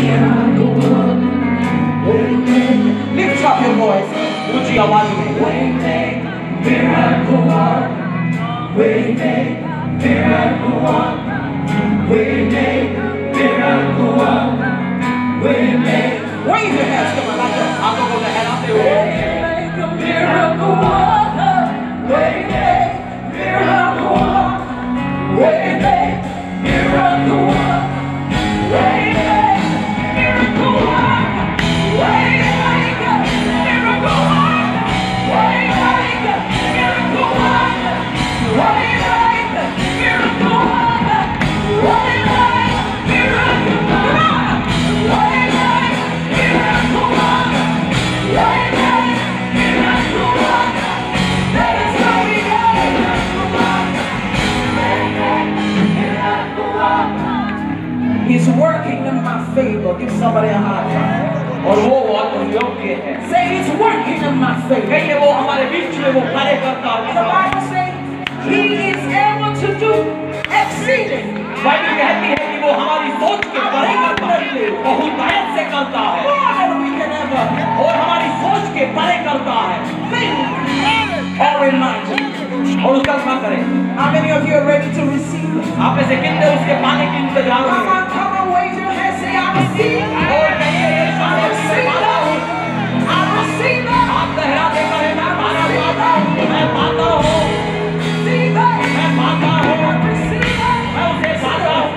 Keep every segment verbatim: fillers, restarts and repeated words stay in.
Lift up your voice. ऊंची आवाज में. Waymaker, miracle worker. Waymaker, miracle worker. Waymaker, miracle worker. Waymaker. Wave your hands, come on, like that. I'm gonna go ahead out there. Waymaker, miracle worker. Waymaker, miracle worker. Waymaker, miracle worker. Waymaker, miracle worker. Waymaker, miracle worker. Waymaker, miracle worker. Waymaker, miracle worker. Waymaker, miracle worker. Waymaker, miracle worker. Waymaker, miracle worker. That is how we go. Miracle worker. He's working in my favor. Give somebody a high five. और वो बहुत योग्य है. Say it's working in my favor. कहिए वो हमारे बीच में वो कार्य करता है. The Bible says He is able to do exceeding. Bible कहती है कि वो हमारी सोच के परे करता है. बहुत मेहनत से करता है. More than we can ever. और हमारी सोच के परे करता है. Think or imagine. और उसका काम करें. How many of you are ready to receive it? आप में से कितने उसके पाने की इंतजार में? Come on, come on, wave your hands, say I receive. और कहिए ये शायद से पाता हूँ. I receive it. आप लहरा देकर है मैं पाना पाता हूँ. मैं पाता हूँ. Receive it. मैं पाता हूँ. Receive it. मैं उसे पाता हूँ.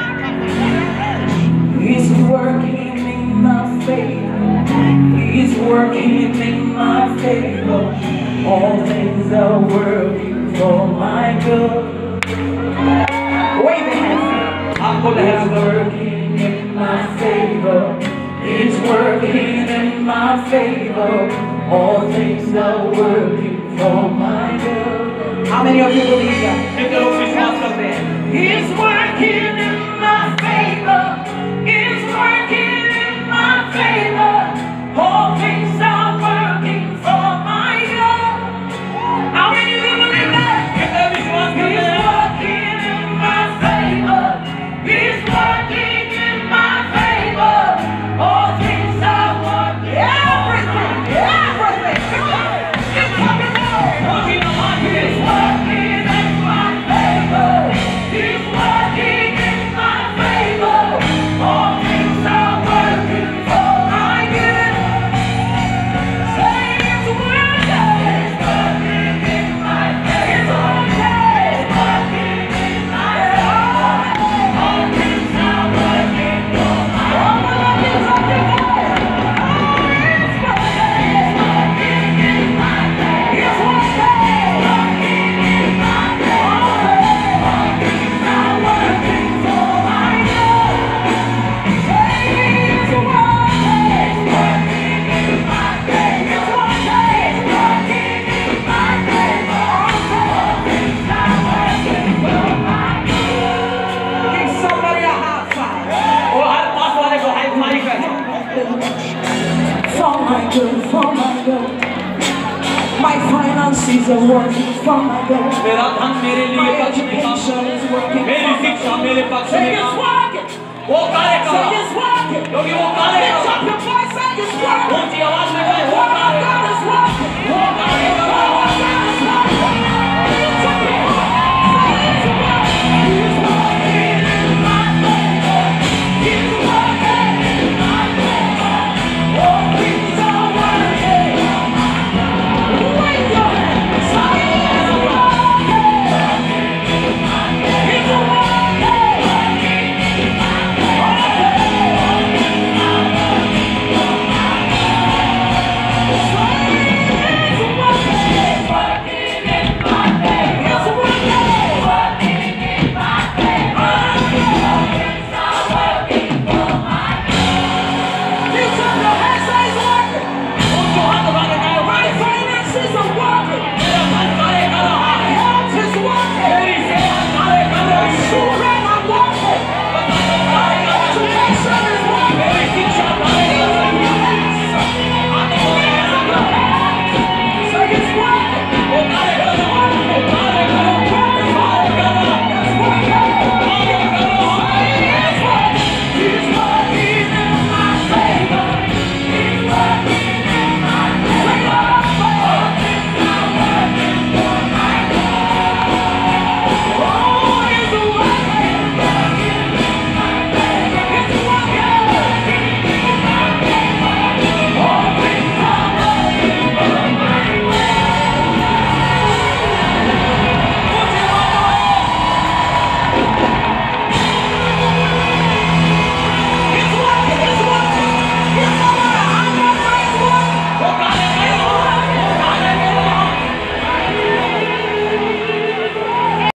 He's working in my favor. He's working in my favor. All things are working for my good. Wave your hands. He's working in my favor. He's working in my favor. All things are working for my good. How many of you believe that? He's working in my favor. He's working in my favor. All things are working for my good. How many of you believe that? He's working in my favor. He's working in my favor. All things are working. Everything, everything. It's coming out. He's working in my favor. He's working in my favor. All things are working for my good. Say it's working. It's working in my favor. It's working in my favor. All things are working for my good. It's working in my favor. It's working in my favor. All things are working for my good. Say it's working. It's working in my favor. It's working. It's working in my favor. All things are working for my good. Give somebody a high five. और हर पास वाले को high five करें. For my good, for my good. My finances are working for my good. मेरा धन मेरे लिए My पक्ष में काम education is working मेरी for my शिक्षा good. मेरे पक्ष Say में it's काम working. वो कार्य कर Say रहा it's working. क्योंकि वो कार्य कर Lift रहा up your voice, say it's working. ऊंची